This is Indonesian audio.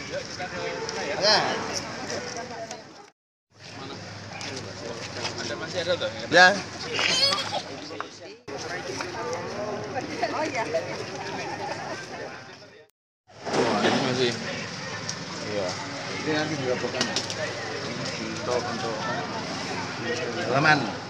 Ya. Ada masih ada tuh. Ya. Oh iya. Oh, ini masih. Iya. Ini nanti juga bukan untuk halaman.